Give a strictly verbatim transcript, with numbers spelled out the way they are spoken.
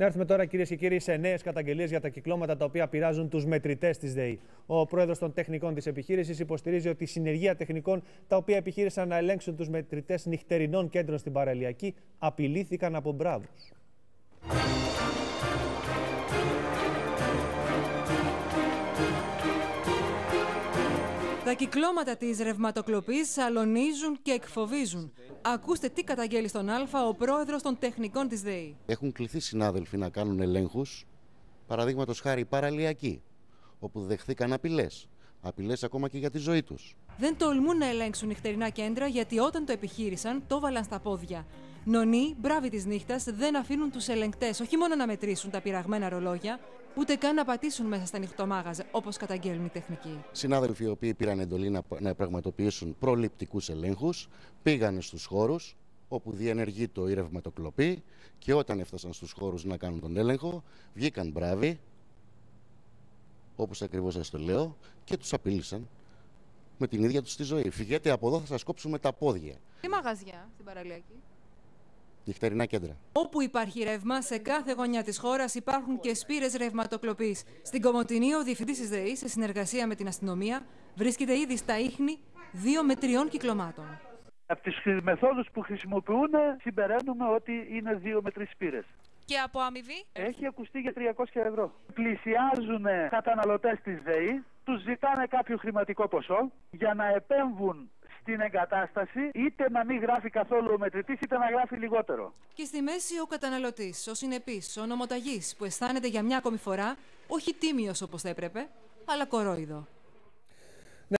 Να έρθουμε τώρα, κυρίες και κύριοι, σε νέες καταγγελίες για τα κυκλώματα τα οποία πειράζουν τους μετρητές της ΔΕΗ. Ο πρόεδρος των τεχνικών της επιχείρησης υποστηρίζει ότι η συνεργεία τεχνικών τα οποία επιχείρησαν να ελέγξουν τους μετρητές νυχτερινών κέντρων στην παραλιακή απειλήθηκαν από μπράβους. Τα κυκλώματα της ρευματοκλοπής αλωνίζουν και εκφοβίζουν. Ακούστε τι καταγγέλει στον Α ο πρόεδρος των τεχνικών της ΔΕΗ. Έχουν κληθεί συνάδελφοι να κάνουν ελέγχους, παραδείγματος χάρη παραλιακή, όπου δεχθήκαν απειλές. Απειλές ακόμα και για τη ζωή τους. Δεν τολμούν να ελέγξουν νυχτερινά κέντρα γιατί όταν το επιχείρησαν το βάλαν στα πόδια. Νονοί, μπράβοι της νύχτας, δεν αφήνουν τους ελεγκτές όχι μόνο να μετρήσουν τα πειραγμένα ρολόγια, ούτε καν να πατήσουν μέσα στα νυχτομάγαζα, όπως καταγγέλνουν οι τεχνικοί. Συνάδελφοι οι οποίοι πήραν εντολή να, να πραγματοποιήσουν προληπτικούς ελέγχους, πήγαν στους χώρους όπου διενεργείται η ρευματοκλοπή και όταν έφτασαν στους χώρους να κάνουν τον έλεγχο, βγήκαν μπράβοι, όπως ακριβώς σας το λέω, και τους απείλησαν με την ίδια τους τη ζωή. Φυγέτε από εδώ, θα σας κόψουμε τα πόδια. Τι μαγαζιά στην παραλιακή? Νυχτερινά κέντρα. Όπου υπάρχει ρεύμα, σε κάθε γωνιά της χώρας υπάρχουν και σπήρες ρευματοκλοπής. Στην Κομοτηνή, ο διευθυντής της ΔΕΗ, σε συνεργασία με την αστυνομία, βρίσκεται ήδη στα ίχνη δύο με τριών κυκλωμάτων. Από τις μεθόδους που χρησιμοποιούν, συμπεραίνουμε ότι είναι δύο με τρεις σπήρες. Και από αμοιβή? Έχει ακουστεί για τριακόσια ευρώ. Πλησιάζουν καταναλωτές της ΔΕΗ, τους ζητάνε κάποιο χρηματικό ποσό για να επέμβουν στην εγκατάσταση, είτε να μην γράφει καθόλου ο μετρητής, είτε να γράφει λιγότερο. Και στη μέση ο καταναλωτής, ο συνεπής, ο νομοταγής, που αισθάνεται για μια ακόμη φορά όχι τίμιος όπως θα έπρεπε, αλλά κορόιδο.